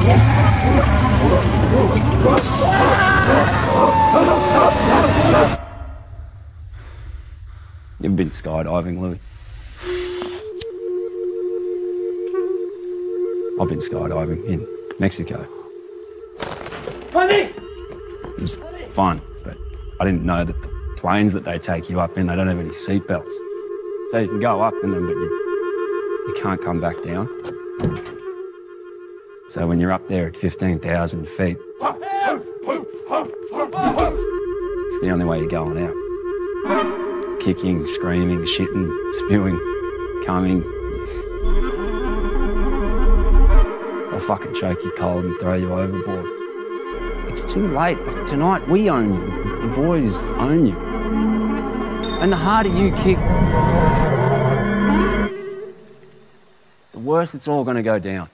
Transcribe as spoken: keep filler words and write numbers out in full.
You've been skydiving, Louis? I've been skydiving in Mexico. Honey! It was fun, but I didn't know that the planes that they take you up in, they don't have any seatbelts. So you can go up in them, but you, you can't come back down. So when you're up there at fifteen thousand feet, it's the only way you're going out. Kicking, screaming, shitting, spewing, coming. They'll fucking choke you cold and throw you overboard. It's too late. Tonight we own you. The boys own you. And the harder you kick, the worse it's all gonna go down.